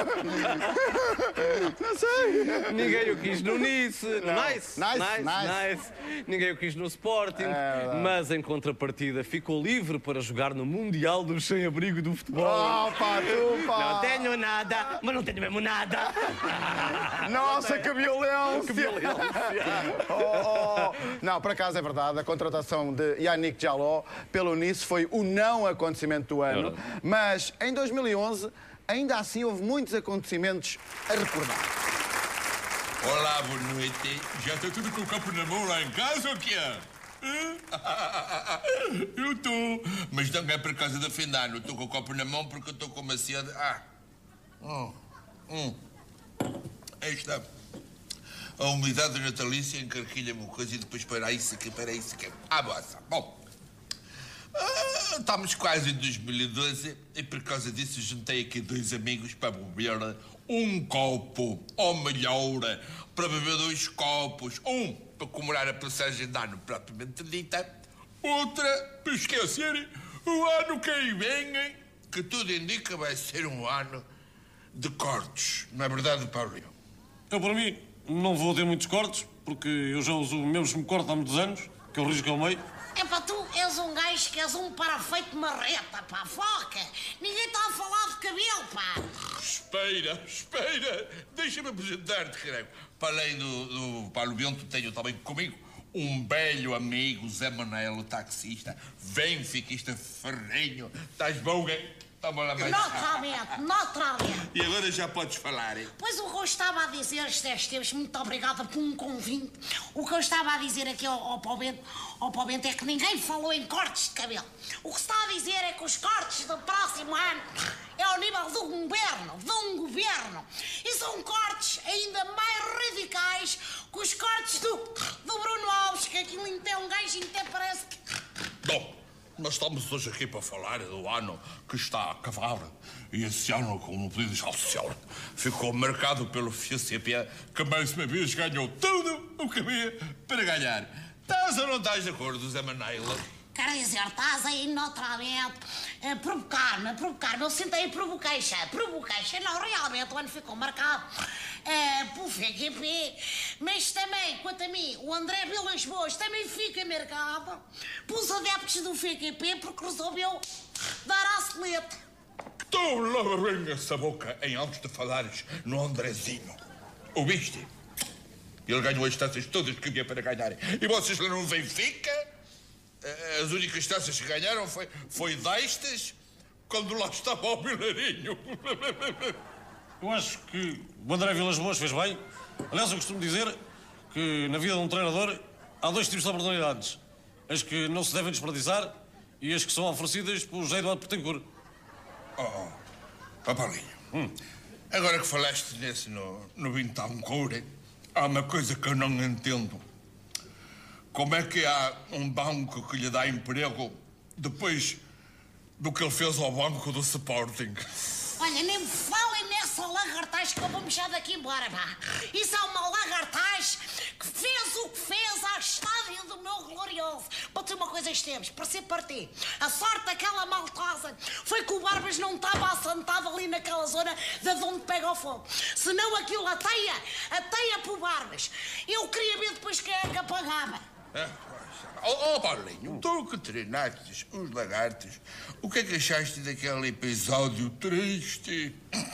Não sei. Ninguém o quis no Nice. Nice. Ninguém o quis no Sporting. Mas, em contrapartida, ficou livre para jogar no Mundial do Sem-Abrigo do Futebol. Não tenho nada, mas não tenho mesmo nada. Nossa, que violência! Não, por acaso é verdade, a contratação de Yannick Jaló pelo Nice foi o não acontecimento do ano, mas em 2011 ainda assim houve muitos acontecimentos a recordar. Olá, boa noite. Já está tudo com o copo na mão lá em casa ou o que é? Eu estou. Mas não é por causa da fim de ano. Estou com o copo na mão porque eu estou com uma sede. Aí está. A umidade natalícia encarquilha-me uma coisa e depois para isso aqui. Bossa. Bom. Estamos quase em 2012 e por causa disso juntei aqui dois amigos para beber um copo, ou melhor, para beber 2 copos. Um para comemorar a passagem de ano propriamente dita, outra para esquecer o ano que aí vem, que tudo indica vai ser um ano de cortes. Não é verdade, Paulinho? Eu, para mim, não vou ter muitos cortes, porque eu já uso o mesmo corte há muitos anos, que é o risco ao meio. Epá, tu és um gajo que és um parafeito marreta, pá, foca. Ninguém está a falar de cabelo, pá. Espera. Deixa-me apresentar-te, caralho. Para além do Paulo Bento, tenho também comigo um velho amigo, Zé Manelo, taxista, benfiquista ferrenho. Estás bom, hein? Toma lá mais. Naturalmente. E agora já podes falar, hein? Pois o que eu estava a dizer, Esteves, muito obrigada por um convite. O que eu estava a dizer aqui ao Paulo Bento é que ninguém falou em cortes de cabelo. O que se está a dizer é que os cortes do próximo ano é ao nível de um governo. E são cortes ainda mais radicais que os cortes do Bruno Alves, que aquilo até um gajo até parece que... Bom, nós estamos hoje aqui para falar do ano que está a acabar. E esse ano, como pedido social, ficou marcado pelo FCP, que mais uma vez ganhou tudo o que havia para ganhar. Estás ou não estás de acordo, Zé Manela? Quer dizer, estás aí naturalmente a provocar-me. Eu sentei provoqueixa. Não, realmente o ano ficou marcado pelo FQP. Mas também, quanto a mim, o André Vilas Boas também fica marcado pelos adeptos do FQP porque resolveu dar à seleta. Tu lava bem essa boca em antes de falares no Andrezinho. Ouviste? Ele ganhou as taças todas que havia para ganhar. E vocês lá no Benfica? As únicas taças que ganharam foi destas, quando lá estava o Vilarinho. Eu acho que o André Vilas Boas fez bem. Aliás, eu costumo dizer que na vida de um treinador há dois tipos de oportunidades. As que não se devem desperdiçar e as que são oferecidas por José Eduardo Betancourt. Paulinho, agora que falaste nesse no Betancourt, há uma coisa que eu não entendo. Como é que há um banco que lhe dá emprego depois do que ele fez ao banco do Sporting? Olha, nem me falem nessa lagartagem que eu vou mexer daqui embora, pá. Isso é uma lagartagem que fez o que fez à estádio do meu glorioso. Para ter uma coisa, Esteves, para ser partir. A sorte daquela maltosa foi que o Barbas não estava assentado ali naquela zona de onde pega o fogo. Senão aquilo ateia para o Barbas. Eu queria ver depois quem é que apagava. Paulinho, tu que treinaste os lagartos, o que é que achaste daquele episódio triste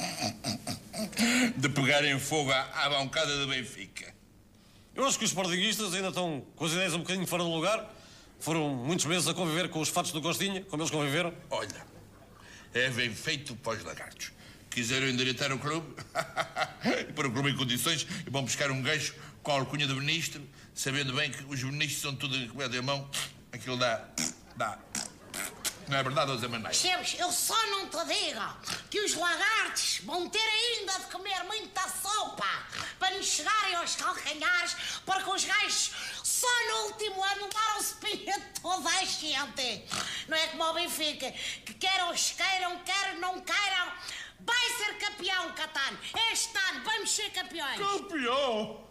de pegarem fogo à bancada do Benfica? Eu acho que os sportinguistas ainda estão com as ideias um bocadinho fora do lugar. Foram muitos meses a conviver com os fatos do Costinha, como eles conviveram. Olha, é bem feito para os lagartos. Quiseram endireitar o clube e pôr o clube em condições e vão buscar um gajo com a alcunha de ministro, sabendo bem que os ministros são tudo em comida de mão. Aquilo dá. Não é verdade, Zé Manela? Percebes? Eu só não te digo que os lagartos vão ter ainda de comer muita sopa para nos chegarem aos calcanhares, porque os gajos só no último ano levaram-se pinha de toda a gente. Não é como o Benfica, que quer os queiram, quer não queiram, vai ser campeão, Catano. Este ano vamos ser campeões. Campeão?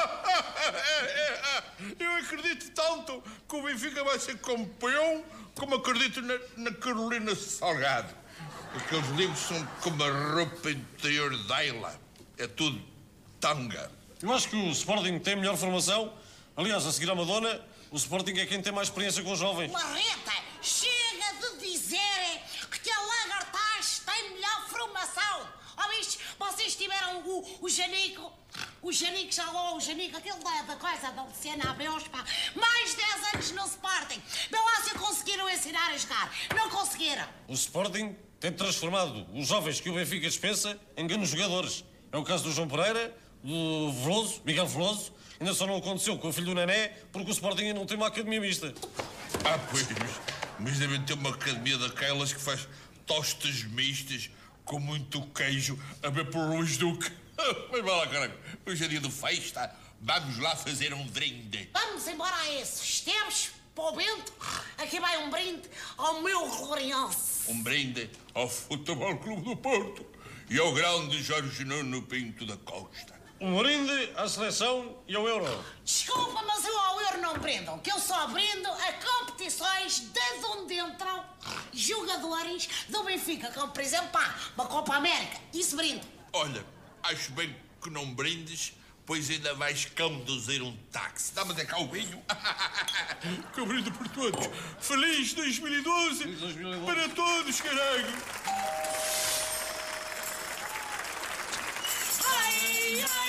Eu acredito tanto que o Benfica vai ser campeão como acredito na Carolina Salgado. Aqueles livros são como a roupa interior dela. É tudo tanga. Eu acho que o Sporting tem a melhor formação. Aliás, a seguir à Madonna, o Sporting é quem tem mais experiência com os jovens. Marreta, chega de dizer que a Lagartaz tem melhor formação. Ouviste? Vocês tiveram o Janico, aquele da coisa da Luciana Abeus, pá, mais 10 anos no Sporting. Vê lá se conseguiram ensinar a jogar. Não conseguiram. O Sporting tem transformado os jovens que o Benfica dispensa em grandes jogadores. É o caso do João Pereira, do Veloso, Miguel Veloso. Ainda só não aconteceu com o filho do Nené, porque o Sporting ainda não tem uma academia mista. Pois, mas devem ter uma academia daquelas que faz tostas mistas com muito queijo a ver por Luís Duque. Mas vai lá, caralho. Hoje é dia de festa. Vamos lá fazer um brinde. Vamos embora a esse. Esteves, para o Bento, aqui vai um brinde ao meu glorioso. Um brinde ao Futebol Clube do Porto e ao grande Jorge Nuno Pinto da Costa. Um brinde à seleção e ao Euro. Desculpa, mas eu ao Euro não brindo, que eu só brindo a competições de onde entram jogadores do Benfica, como por exemplo, uma Copa América. Isso brindo. Olha, acho bem que não brindes, pois ainda vais conduzir um táxi. Dá-me até cá o vinho. Que eu brindo por todos. Feliz 2012 para todos, caralho.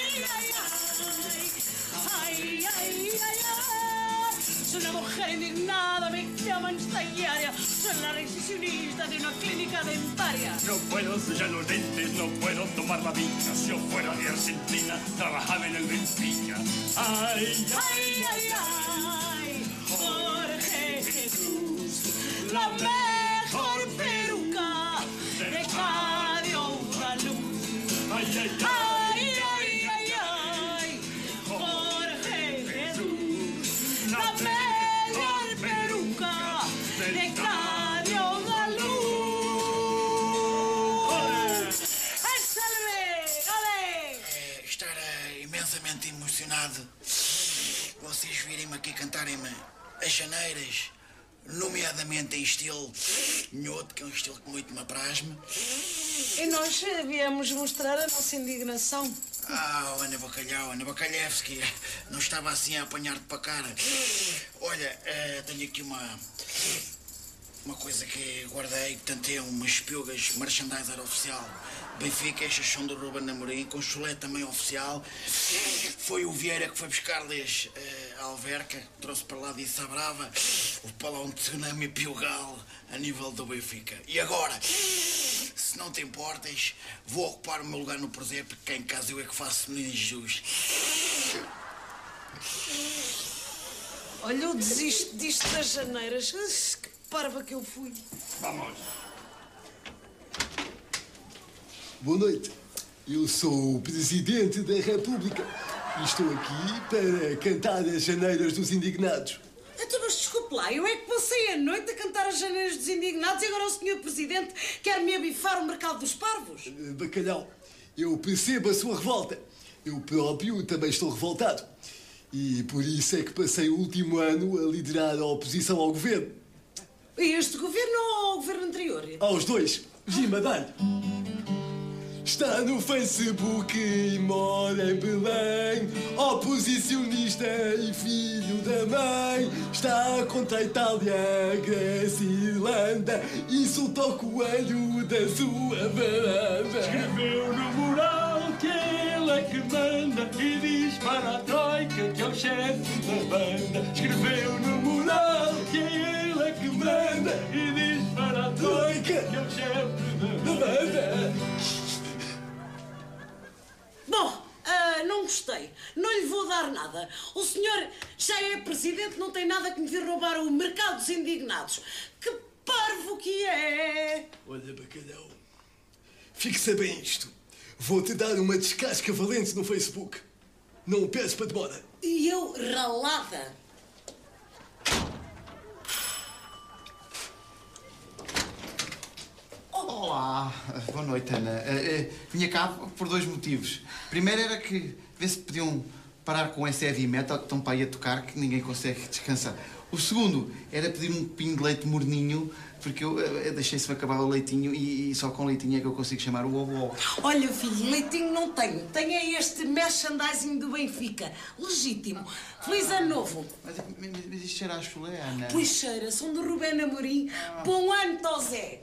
Soy una mujer indignada, me llaman estagiaria. Soy la recepcionista de una clínica dentaria. No puedo sellar los dentes, no puedo tomar la vida. Si yo fuera de Argentina, trabajaba en el Benfica. Ay, ay, ay, ay, Jorge Jesús, la mejor peluca de Radio Andaluz. Ay, ay, ay. Emocionado vocês virem-me aqui cantarem-me as janeiras, nomeadamente em estilo nhoto, que é um estilo que muito me apraz-me. E nós viemos mostrar a nossa indignação. Ana Bacalhau, Ana Bacalhevski, não estava assim a apanhar-te para a cara. Olha, tenho aqui uma coisa que guardei, portanto é umas piugas merchandiser oficial. Benfica, estas são do Ruben Amorim, com chulé também oficial. Foi o Vieira que foi buscar-lhes a alverca, trouxe para lá, disse à brava, o palão de tsunami piugal a nível do Benfica. E agora, se não te importas, vou ocupar o meu lugar no presépio, porque cá em casa eu é que faço menino Jesus. Olha, eu desisto disto das janeiras. Que parva que eu fui. Vamos. Boa noite. Eu sou o Presidente da República e estou aqui para cantar as janeiras dos indignados. Então, mas desculpe lá, eu é que passei a noite a cantar as janeiras dos indignados e agora o Sr. Presidente quer-me abifar o mercado dos parvos? Bacalhau, eu percebo a sua revolta. Eu próprio também estou revoltado. E por isso é que passei o último ano a liderar a oposição ao governo. A este governo ou ao governo anterior? Aos dois. Gima, dá-lhe. Está no Facebook e mora em Belém, oposicionista e filho da mãe. Está contra a Itália, Grécia e Irlanda, insulta o coelho da sua varanda. Escreveu no mural que ele é que manda e diz para a Troika que é o chefe da banda. Escreveu no mural que ele é que manda e diz para a Troika que é o chefe da banda. Bom, não gostei. Não lhe vou dar nada. O senhor já é presidente, não tem nada que me vir roubar o mercado dos indignados. Que parvo que é! Olha, Bacalhau, fixa bem isto. Vou-te dar uma descasca valente no Facebook. Não o peço para demora. E eu ralada. Olá, boa noite, Ana. Vinha cá por dois motivos. Primeiro era que vê se podiam parar com esse heavy metal que estão para aí a tocar, que ninguém consegue descansar. O segundo era pedir um pinho de leite morninho, porque eu deixei-se acabar o leitinho e só com leitinho é que eu consigo chamar o ovo. Olha, filho, leitinho não tenho. Tenho é este merchandising do Benfica. Legítimo. Feliz ano novo. Mas isto cheira a chulé, Ana. Pois cheira, são do Ruben Amorim. Bom ano, Tosé.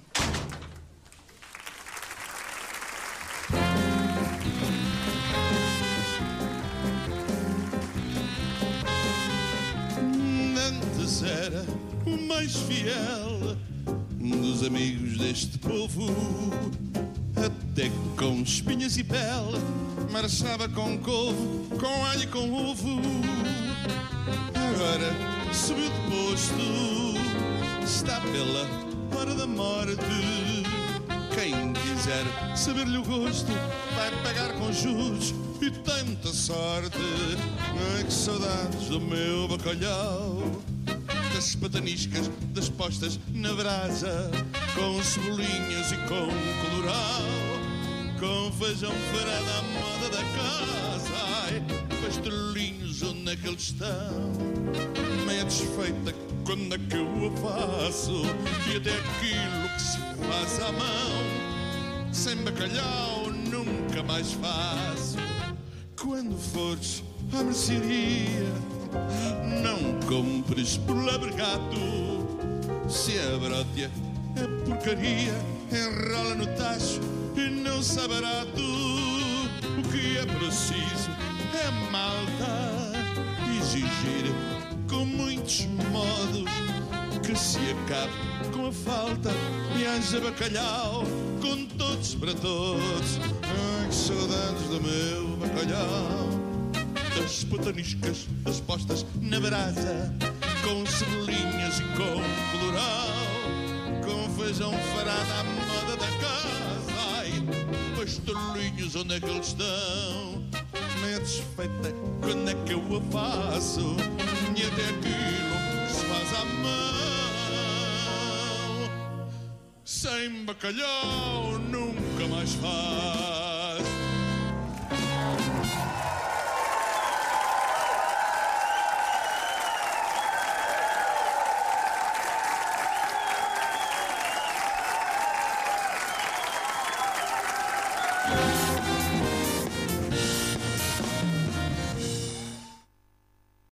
Era o mais fiel dos amigos deste povo, até que com espinhas e pele marchava com couve, com alho e com ovo. Agora subiu de posto, está pela hora da morte. Quem quiser saber-lhe o gosto vai pagar com juros e tanta sorte. Ai, que saudades do meu bacalhau, das pataniscas, das postas na brasa, com cebolinhas e com colorau, com feijão farado à moda da casa. Ai, pastelinhos, onde é que eles estão? Meia desfeita, quando é que eu a faço? E até aquilo que se faz à mão, sem bacalhau nunca mais faço. Quando fores à mercearia, não compres por labregato. Se a brótia é porcaria, enrola no tacho e não sabe barato. O que que é preciso é maldar, exigir com muitos modos que se acabe com a falta e haja bacalhau com todos para todos. Ai, que saudades do meu bacalhau, das pataniscas, das postas na brasa, com cebolinhas e com colorau, com feijão farado à moda da casa. Ai, pastelinhos, onde é que eles estão? Nem desfeita, quando é que eu a faço? E até aquilo que se faz à mão, sem bacalhau nunca mais faz.